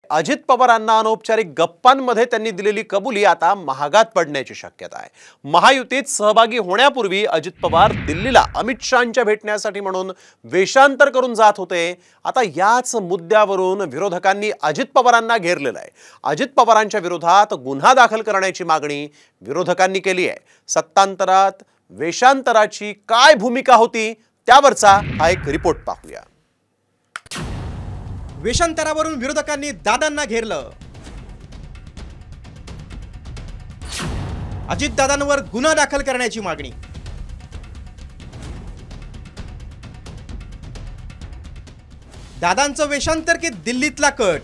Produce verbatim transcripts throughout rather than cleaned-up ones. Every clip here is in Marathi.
अजित पवारांना अनौपचारिक गप्पांमध्ये त्यांनी दिलेली कबुली आता महागात पडण्याची शक्यता आहे। महायुतीत सहभागी होण्यापूर्वी अजित पवार दिल्लीला अमित शहांच्या भेटण्यासाठी म्हणून वेषांतर करून जात होते। आता याच मुद्द्यावरून विरोधकांनी अजित पवारांना घेरलेलं आहे। अजित पवारांच्या विरोधात गुन्हा दाखल करण्याची मागणी विरोधकांनी केली आहे। सत्तांतरात वेषांतराची काय भूमिका होती त्यावरचा हा एक रिपोर्ट पाहूया। वेषांतरावरून विरोधकांनी दादांना घेरलं। अजित दादांवर गुन्हा दाखल करण्याची मागणी। दादांचं वेषांतर की दिल्लीतला कट।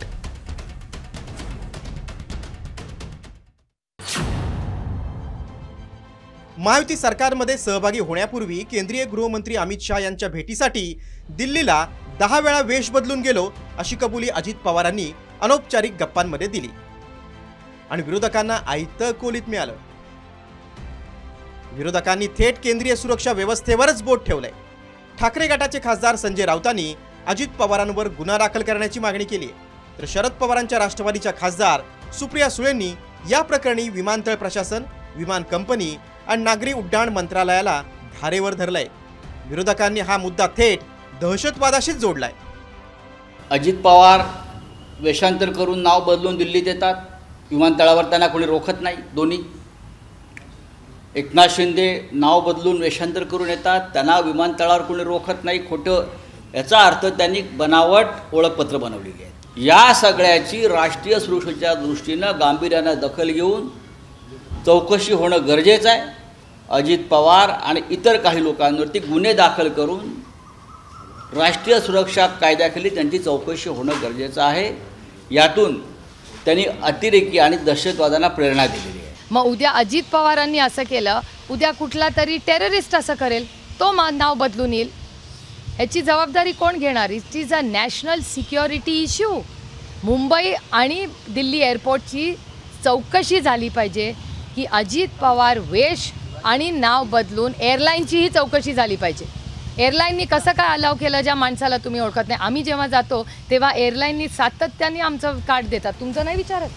महायुती सरकारमध्ये सहभागी होण्यापूर्वी केंद्रीय गृहमंत्री अमित शहा यांच्या भेटीसाठी दिल्लीला दहा वेळा वेश बदलून गेलो अशी कबुली अजित पवारांनी अनौपचारिक गप्पांमध्ये दिली आणि विरोधकांना आयतं कोलीत मिळालं। विरोधकांनी थेट केंद्रीय सुरक्षा व्यवस्थेवरच बोट ठेवलंय। ठाकरे गटाचे खासदार संजय राऊतांनी अजित पवारांवर गुन्हा दाखल करण्याची मागणी केली आहे, तर शरद पवारांच्या राष्ट्रवादीच्या खासदार सुप्रिया सुळेंनी या प्रकरणी विमानतळ प्रशासन, विमान कंपनी आणि नागरी उड्डाण मंत्रालयाला धारेवर धरलंय। विरोधकांनी हा मुद्दा थेट दहशतवादाशीच जोडलाय। अजित पवार वेषांतर करून नाव बदलून दिल्लीत येतात, विमानतळावर त्यांना कोणी रोखत नाही। दोन्ही एकनाथ शिंदे नाव बदलून वेषांतर करून येतात, त्यांना विमानतळावर कोणी रोखत नाही। खोटं याचा अर्थ त्यांनी बनावट ओळखपत्र बनवलेली आहे। या सगळ्याची राष्ट्रीय सुरक्षेच्या दृष्टीनं गांभीर्यानं दखल घेऊन चौकशी होणं गरजेचं आहे। अजित पवार आणि इतर काही लोकांवरती गुन्हे दाखल करून राष्ट्रीय सुरक्षा कायद्याखाली त्यांची चौकशी होणं गरजेचं आहे। यातून त्यांनी अतिरेकी आणि दहशतवादाला प्रेरणा दिलेली आहे। मग उद्या अजित पवारांनी असं केलं, उद्या कुठला तरी टेररिस्ट असं करेल, तो नाव बदलून येईल, याची जबाबदारी कोण घेणार? It is a national security issue. Mumbai आणि दिल्ली एअरपोर्टची चौकशी झाली पाहिजे की अजित पवार वेश आणि नाव बदलून एअरलाईनचीही चौकशी झाली पाहिजे। एअरलाईननी कसं काय अलाव केलं ज्या माणसाला तुम्ही ओळखत नाही? आम्ही जेव्हा जातो तेव्हा एअरलाईननी सातत्याने आमचं कार्ड देतात, तुमचं नाही विचारत।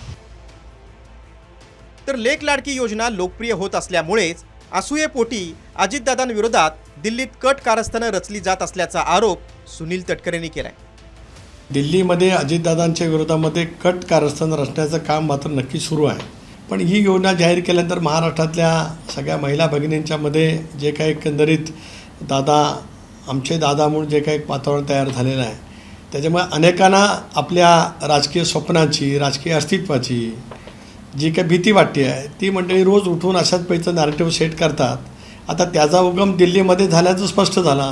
तर लेक लाडकी योजना लोकप्रिय होत असल्यामुळेच असूयेपोटी अजितदादांविरोधात दिल्लीत कट कारस्थानं रचली जात असल्याचा आरोप सुनील तटकरेंनी केलाय। दिल्लीमध्ये अजितदादांच्या विरोधामध्ये कट कारस्थान रचण्याचं काम मात्र नक्की सुरू आहे, पण ही योजना जाहीर केल्यानंतर महाराष्ट्रातल्या सगळ्या महिला भगिनींच्यामध्ये जे काही एकंदरीत दादा आमचे दादा म्हणून जे काही वातावरण तयार झालेलं आहे, त्याच्यामुळे अनेकांना आपल्या राजकीय स्वप्नाची, राजकीय अस्तित्वाची जी काही भीती वाटते आहे ती मंडळी रोज उठून अशाच पैचं नॅरेटिव्ह सेट करतात। आता त्याचा उगम दिल्लीमध्ये झाल्याचं स्पष्ट झाला।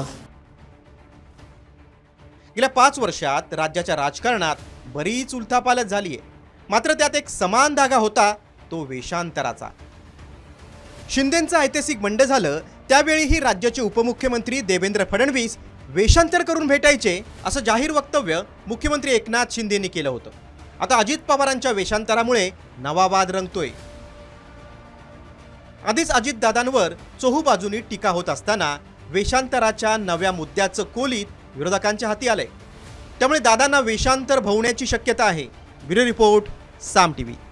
गेल्या पाच वर्षात राज्याच्या राजकारणात बरीच उलथापालथ झाली आहे, मात्र त्यात एक समान धागा होता, तो वेषांतराचा। शिंदेंचं ऐतिहासिक बंड झालं त्यावेळीही राज्याचे उपमुख्यमंत्री देवेंद्र फडणवीस वेषांतर करून भेटायचे असं जाहीर वक्तव्य मुख्यमंत्री एकनाथ शिंदेंनी केलं होतं। आता अजित पवारांच्या वेषांतरामुळे नवा वाद रंगतोय। आधीच अजितदादांवर चोहूबाजूनी टीका होत असताना वेषांतराच्या नव्या मुद्द्याचं कोलीत विरोधकांच्या हाती आलंय, त्यामुळे दादांना वेषांतर भवण्याची शक्यता आहे। Bureau report, Saam TV.